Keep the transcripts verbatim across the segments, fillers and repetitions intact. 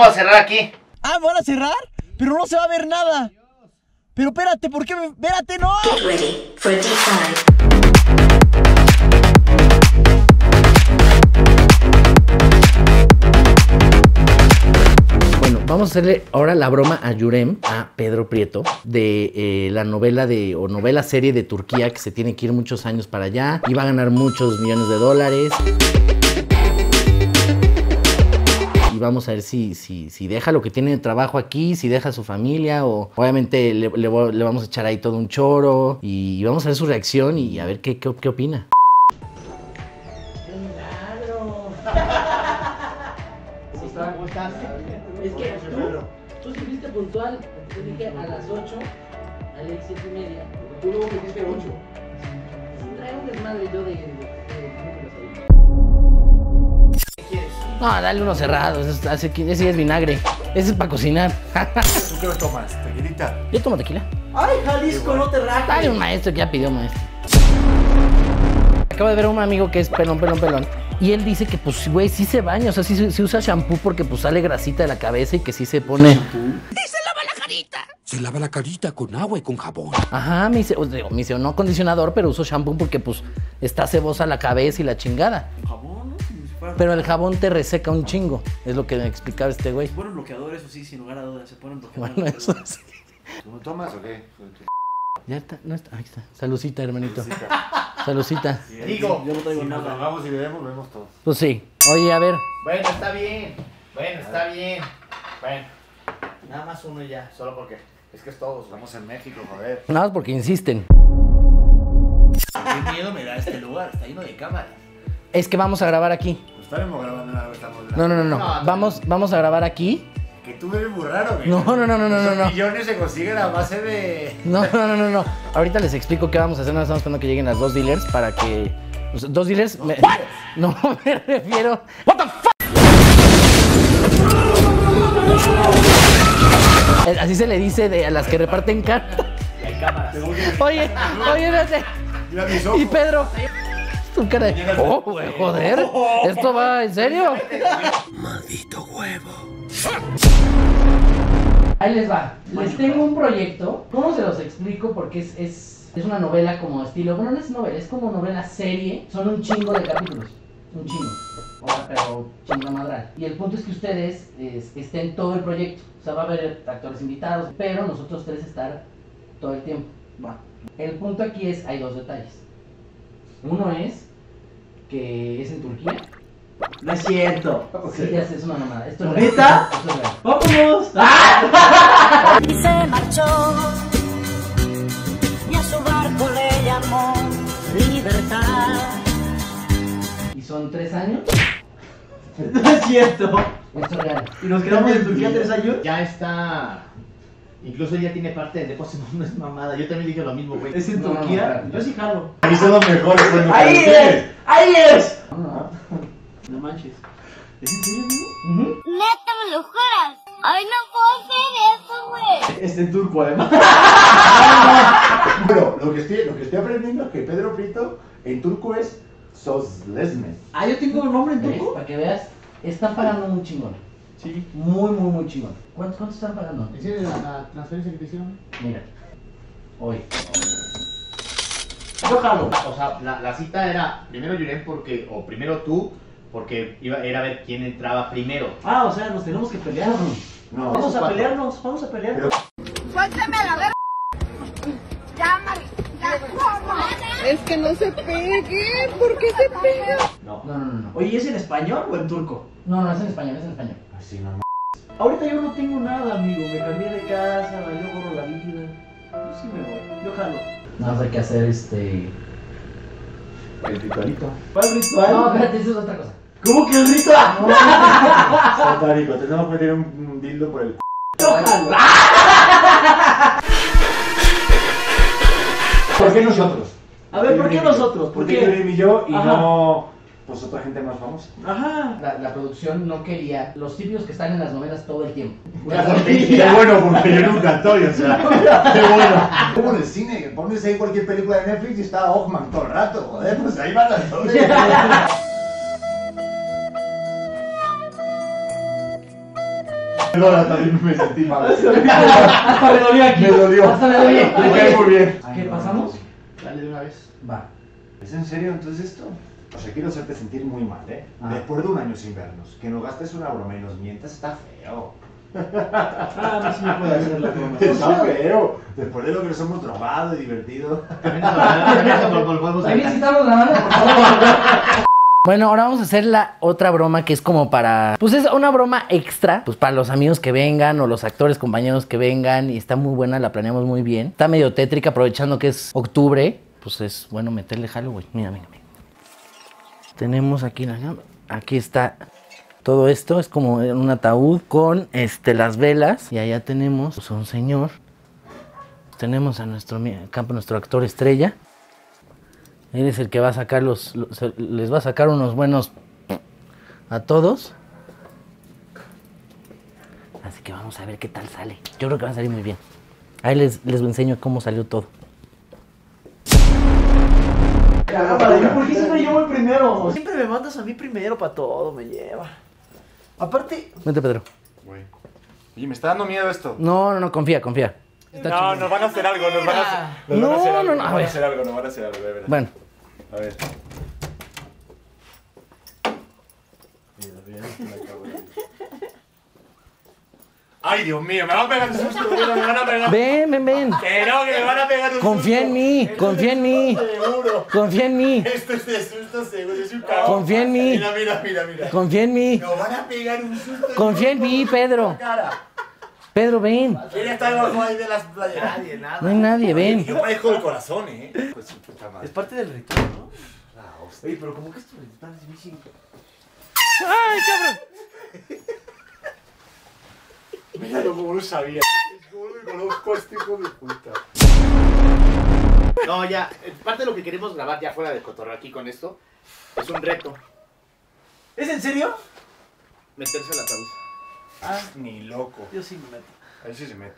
vamos a cerrar aquí. Ah, ¿me van a cerrar? Pero no se va a ver nada. Pero espérate, ¿por qué me...? ¡Espérate, no! Get ready for the side. Bueno, vamos a hacerle ahora la broma a Yurem, a Pedro Prieto, de eh, la novela de o novela serie de Turquía, que se tiene que ir muchos años para allá y va a ganar muchos millones de dólares. Y vamos a ver si, si, si deja lo que tiene de trabajo aquí, si deja a su familia o obviamente le, le, le vamos a echar ahí todo un choro y vamos a ver su reacción y a ver qué, qué, qué opina. ¿Cómo estás? Es que tú, tú sí fuiste puntual. Yo dije a las ocho, Alex siete y media. Tú luego me dijiste ocho. Trae un desmadre yo de... de, de, ¿Qué quieres? No, dale uno cerrado. Ese, ese, ese es vinagre. Ese es para cocinar. ¿Tú qué lo tomas? ¿Tequilita? Yo tomo tequila. ¡Ay, Jalisco, no te rajes! Dale un maestro que ya pidió maestro. Acabo de ver a un amigo que es pelón, pelón, pelón. Y él dice que, pues, güey, sí se baña. O sea, sí, sí usa shampoo porque, pues, sale grasita de la cabeza y que sí se pone... ¡Y se lava la carita! Se lava la carita con agua y con jabón. Ajá, me dice, o digo, me dice, no acondicionador, pero uso shampoo porque, pues, está cebosa la cabeza y la chingada. Jabón, ¿no? Como si fuera... Pero el jabón te reseca un chingo. Es lo que me explicaba este güey. Se pone bloqueador, eso sí, sin lugar a dudas. Se pone bloqueador. Bueno, eso sí. ¿Tú no tomas o qué? Ya está, no está. Ahí está. Salucita, hermanito. Salucita. Sí, Digo, Yo no traigo si nos nada. vamos y bebemos, bebemos todos. Pues sí. Oye, a ver. bueno, está bien. Bueno, está bien. Bueno, nada más uno y ya, solo porque es que es todos. güey. Estamos en México, joder. Nada más porque insisten. Qué miedo me da este lugar, está lleno de cámaras. Es que vamos a grabar aquí. No estaremos grabando nada, estamos No, no, no, no. No, no. Vamos, vamos a grabar aquí. Que tú eres muy raro, güey. No, no, no, no, no, Esos no, no. millones se consiguen a base de... No, no, no, no, no. Ahorita les explico qué vamos a hacer. Nada más estamos esperando que lleguen las dos dealers para que... o sea, ¿dos dealers? Me... No, me refiero... What the fuck? Así se le dice de a las que reparten cartas. Y hay cámaras. Oye, oye, espérate. Mira mis ojos. Y Pedro... Tu cara de... Oh, güey, joder. ¿Esto va en serio? Maldito huevo. Ahí les va. Les tengo un proyecto. ¿Cómo se los explico? Porque es, es, es una novela como estilo. Bueno, no es novela, es como novela serie. Son un chingo de capítulos. Un chingo. O sea, pero chingo madral. Y el punto es que ustedes es, estén todo el proyecto. O sea, va a haber actores invitados, pero nosotros tres estar todo el tiempo. Va. El punto aquí es, hay dos detalles. Uno es que es en Turquía. No es cierto. Sí, ya sé, es una mamada. Esto es real. ¿Neta? Esto es real. ¡Vámonos! Y se marchó, y a su barco le llamó libertad. Y son tres años. No es cierto. Esto es real. ¿Y nos quedamos en Turquía tres años? Ya está. Incluso ya tiene parte de depósito, no es mamada. Yo también dije lo mismo, güey. ¿Es en No, no, Turquía? no, no. Yo sí jalo. Aquí son los mejores, güey. ¡Ahí es! ¡Ahí es! No, no. No manches. ¿Es en serio, amigo? Ujú. Neta, me lo juras. Ay, no puedo hacer eso, güey. Es en turco, además. Bueno, lo que, estoy, lo que estoy aprendiendo es que Pedro Prieto en turco es Sözleşme. Ah, yo tengo un nombre en ¿Ves? turco. Para que veas, están pagando muy chingón. Sí. Muy, muy, muy chingón. ¿Cuánto, cuánto están pagando? ¿Es la, la transferencia que te hicieron? Mira. Hoy. Yo jalo. O sea, la, la cita era primero Yurem porque, o primero tú, porque iba, era ver quién entraba primero. Ah, o sea, nos tenemos que pelear. No. Vamos esos a cuatro. pelearnos, vamos a pelearnos. Suéltame a la verga. Ya, Mari. Ya, ¿cómo? Es que no se pegue, ¿por qué se pega? No. No, no, no, no. Oye, ¿es en español o en turco? No, no, es en español, es en español. Así no. Ahorita yo no tengo nada, amigo. Me cambié de casa, yo corro la vida. Yo sí me voy. Yo jalo. Nada más hay que hacer este... El ritualito. ¿Cuál ritual? No, espérate, eso es otra cosa. ¿Cómo que el ritual? No, Satánico, tenemos que meter un, un dildo por el... Yo jalo. ¿Por qué nosotros? A ver, ¿por qué nosotros? ¿Por Porque qué? Yurem y yo y Ajá. no... Pues otra gente más famosa. Ajá. La, la producción no quería los típicos que están en las novelas todo el tiempo. Qué bueno, porque yo nunca estoy, o sea, qué bueno. Como en el cine, que pones ahí cualquier película de Netflix y está Ockman todo el rato, joder, pues ahí van las dos. Perdona, también me sentí mal. Hasta me dolió aquí. Me dolió. Hasta me dolió. Me cae muy bien. ¿Qué pasamos? Dale de una vez. Va. ¿Es en serio entonces esto? O sea, quiero hacerte sentir muy mal, ¿eh? Ah. Después de un año sin vernos, que nos gastes una broma y nos mientas está feo. Ah, a mí sí me puede hacer la broma. Está feo. Después de lo que nos hemos drogado y divertido. También si estamos grabando, por favor. Bueno, ahora vamos a hacer la otra broma que es como para... Pues es una broma extra, pues para los amigos que vengan o los actores, compañeros que vengan. Y está muy buena, la planeamos muy bien. Está medio tétrica, aprovechando que es octubre. Pues es bueno meterle Halloween. Mira, mira, mira. Tenemos aquí, aquí está todo esto. Es como un ataúd con este, las velas. Y allá tenemos pues, a un señor. Tenemos a nuestro, campo, nuestro actor estrella. Él es el que va a sacar los, los, les va a sacar unos buenos a todos. Así que vamos a ver qué tal sale. Yo creo que va a salir muy bien. Ahí les, les enseño cómo salió todo. Caramba, ¿y por qué siempre yo voy primero? Siempre me mandas a mí primero para todo, me lleva. Aparte... Vente, Pedro. Güey. Oye, me está dando miedo esto. No, no, no, confía, confía. Está no, chingón. nos van a hacer algo, nos van a hacer, nos No, van a hacer algo, no, no, nos a van a ver. hacer algo, nos van a hacer algo, de verdad. Bueno. A ver. Mira, mira, me acabo de... Ay, Dios mío, me van a pegar un susto, me van a pegar. Ven, ven, ven. Que no, que me van a pegar un susto. Confía en mí, confía en mí. Seguro. Confía en mí. Esto es de susto seguro, es un cabrón. Confía en mí. Mira, mira, mira, mira. Confía en mí. Nos van a pegar un susto. Confía en mí, Pedro. Cara. Pedro, ven. ¿Quién está debajo ahí de las playeras? Nadie, nada. No hay nadie, ven. Yo parezco el corazón, eh. Pues su puta madre. Es parte del ritual, ¿no? Ah, hostia. Oye, pero ¿cómo que esto ritual es muy simple? ¡Ay, cabrón! Míralo como lo sabía. Es como lo conozco a este hijo de puta. No, ya, parte de lo que queremos grabar ya fuera de cotorreo aquí con esto es un reto. ¿Es en serio? Meterse al ataúd. Ah, ni loco. Yo sí me meto. Ahí sí se mete.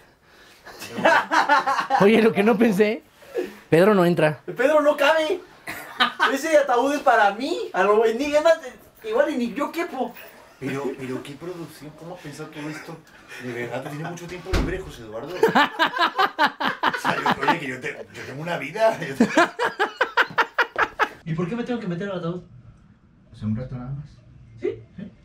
Oye, lo que no pensé, Pedro no entra. Pedro no cabe. Ese ataúd es para mí. A lo ni ganas de- igual y ni yo quepo. Pero, pero qué producción, ¿cómo ha pensado todo esto? De verdad, te tiene mucho tiempo libre, José Eduardo. O sea, yo, oye, que yo, te, yo tengo una vida. Yo te... ¿Y por qué me tengo que meter al ataúd? Pues un rato nada más. ¿Sí?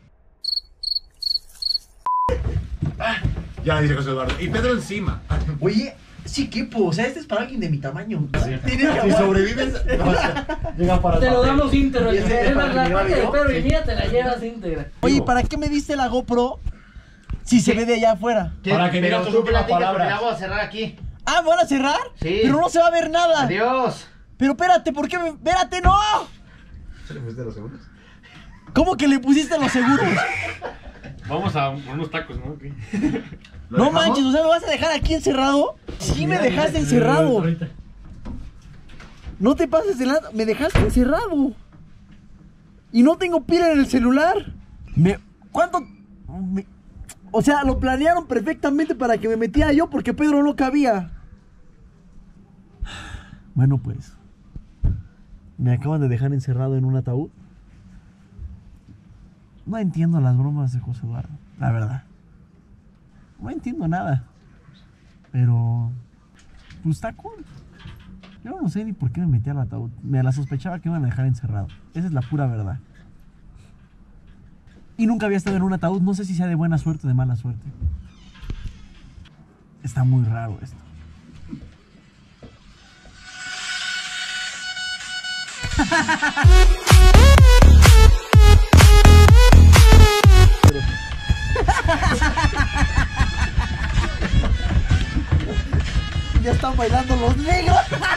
Ah, ya dice José Eduardo. Y Pedro encima. Oye, sí quepo. O sea, este es para alguien de mi tamaño. Sí. Tienes que Si aguantar. sobrevives, no, llega para Te el lo papel. damos íntegro. ¿Y ese es para Es la que me parte lleve de yo? Pedro y mía te la llevas íntegra. Oye, ¿para qué me diste la GoPro si se ve de allá afuera? Para que digas Pero tus tú últimas platica porque palabras. la vamos a cerrar aquí. Ah, ¿me van a cerrar? Sí. Pero no se va a ver nada. Adiós. Pero espérate, ¿por qué me...? ¡Espérate, no! ¿Se le pusiste los segundos? ¿Cómo que le pusiste los seguros? Vamos a unos tacos, ¿no? Okay. No manches, o sea, ¿me vas a dejar aquí encerrado? Sí me dejaste encerrado. No te pases de lado, me dejaste encerrado. Y no tengo pila en el celular. Me... ¿Cuánto...? me- O sea, lo planearon perfectamente para que me metiera yo porque Pedro no cabía. Bueno, pues. Me acaban de dejar encerrado en un ataúd. No entiendo las bromas de José Eduardo, la verdad. No entiendo nada. Pero... pues está cool. Yo no sé ni por qué me metí al ataúd. Me la sospechaba que me iban a dejar encerrado. Esa es la pura verdad. Y nunca había estado en un ataúd. No sé si sea de buena suerte o de mala suerte. Está muy raro esto. Ya están bailando los negros.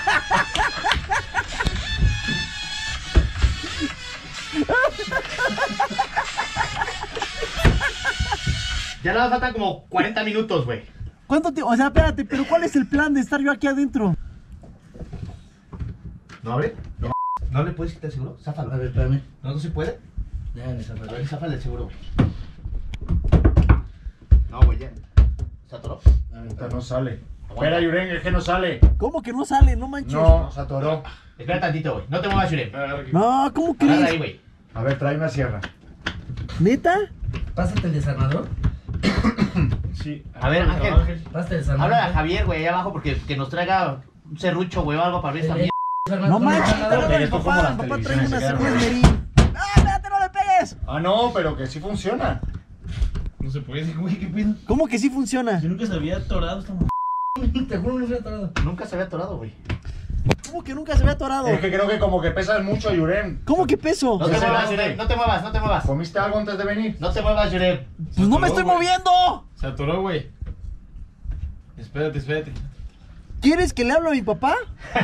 Ya nada, faltan como cuarenta minutos, güey. ¿Cuánto tiempo? O sea, espérate, pero ¿cuál es el plan de estar yo aquí adentro? ¿No abre? No. ¿No le puedes quitar el seguro? Záfalo. A ver, espérame. ¿No, no se puede? Ya, me zafé. A ver, záfale el seguro. No, güey, ya. ¿Se atoró? A ver, Puta, no sale. Espera, Yuren, es que no sale. ¿Cómo que no sale? No manches. No, se atoró. Espera tantito, güey. No te muevas, Yurem. No, ¿cómo Agarra ahí, crees? güey. A ver, trae una sierra. ¿Neta? Pásate el desarmador. Sí. A ver, Ángel. Pasta de San Habla a Ángel. Javier, güey, ahí abajo, porque que nos traiga un serrucho, güey, o algo para abrir esta mierda. No manches, te lo Pero mi esto papá, como las mi papá trae televisiones una se quedan, cerveza güey. Merín. ¡Ah, espérate, no le pegues! Ah, no, pero que sí funciona. No se puede, güey, ¿qué pedo? ¿Cómo que sí funciona? Yo nunca se había atorado esta m***. Te juro, no se ha atorado. Nunca se había atorado, güey. ¿Cómo que nunca se ve atorado? Es que creo que como que pesas mucho, Yurem. ¿Cómo que peso? No te muevas, Yurem, no te muevas, no te muevas. ¿Comiste algo antes de venir? No te muevas, Yurem. Pues no me estoy moviendo. Se atoró, güey. Espérate, espérate. ¿Quieres que le hable a mi papá?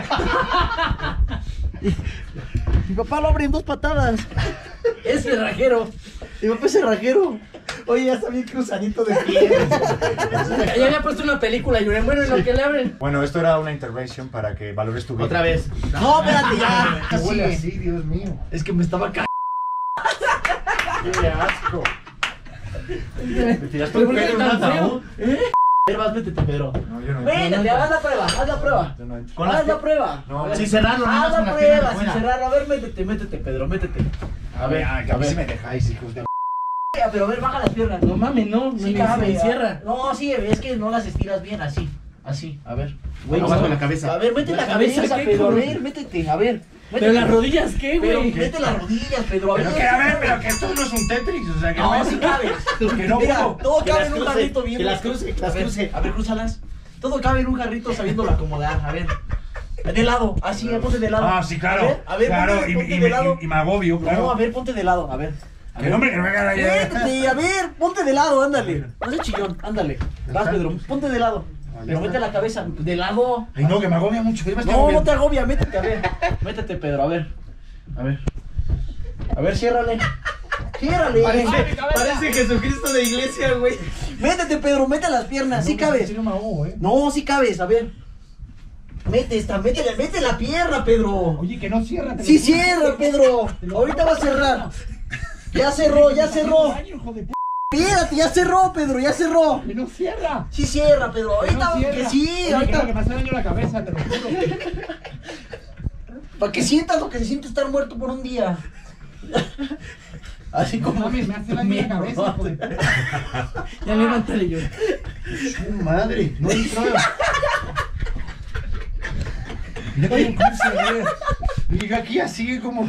Mi papá lo abre en dos patadas. Es cerrajero. Mi papá es cerrajero. Oye, ya está bien cruzadito de piel. Ya había puesto una película, Yurem. Bueno, en lo que le abren. Bueno, esto era una intervention para que valores tu vida. Otra vez. No, espérate, ya. ¿Qué huele Sigue. así, Dios mío? Es que me estaba cagando. ¡Qué asco! ¿Te tiraste un pedo en un ataúd? ¿Eh? A ver, vas, métete, Pedro. No, yo no Métete, haz la prueba, haz la prueba. Yo no entro. Con Haz las la que- prueba. No, A ver, sin cerrarlo, nada haz más con la las piernas prueba, sin afuera. cerrarlo. A ver, métete, métete, Pedro, métete. A ver, a ver si me dejáis, hijos de... Pero a ver, baja las piernas. No mames, no. Sí, no cabe. se encierra. No, sí, es que no las estiras bien, así. Así, a ver. Güey, abajo de la cabeza. A ver, mete la, ¿La cabeza cabeza, qué, Pedro. A cabrón? ver, métete, a ver. Pero métete. las rodillas, ¿qué, Pero güey? mete las rodillas, Pedro. A ver. Pero que, a ver, pero que esto no es un Tetris, o sea, que No, no sí cabe. Que no Mira, puedo. todo Que cabe las en un cruce, jarrito bien. que las cruce, que las A ver, cruce. A ver, crúzalas. Todo cabe en un jarrito sabiéndolo acomodar. A ver. De lado, así, ponte de lado. Ah, sí, claro. A ver, a ver, claro, ponte, y, ponte y, de y- lado. y me agobio, claro. No, a ver, ponte de lado, a ver. A Que ver. no, hombre, que no me haga la Métete, a ver, ponte de lado, ándale. No seas chillón, ándale. Vas, Pedro, ponte de lado. Pero mete la cabeza, de lado. Ay, no, que me agobia mucho. que yo me estoy No, no agobiando. te agobia, métete, a ver. Métete, Pedro, a ver. A ver. A ver, ciérrale. Ciérrale. Parece, parece Jesucristo de iglesia, güey. Métete, Pedro, mete las piernas, sí cabes. Sí, no me ahogo, eh. No, sí cabes, a ver. Mete esta, mete, mete la pierna, Pedro. Oye, que no cierra. te Sí lo juro. cierra, Pedro. Ahorita va a cerrar. Ya cerró, ya cerró. Ay, hijo de p***, Espérate, ya cerró, Pedro, ya cerró. que no cierra. Sí cierra, Pedro. Que Ahorita, no cierra. que sí, Oye, que ahorita. no, que me hace daño la cabeza, te lo juro. Para que sientas lo que se siente estar muerto por un día. Así como. Mames, me hace daño la cabeza, hijo de p***. Ya levántale, yo. Su madre, no entró. Mira cómo crece, a ver. Mira, aquí ya sigue como...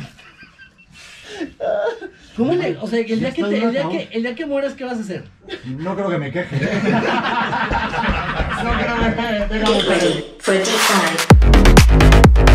¿Cómo le.? O sea, que el día que, Ya te- estoy el, día loco. que, el día que mueras, ¿qué vas a hacer? No creo que me queje, ¿eh? No creo que me queje. Fue Freestyle.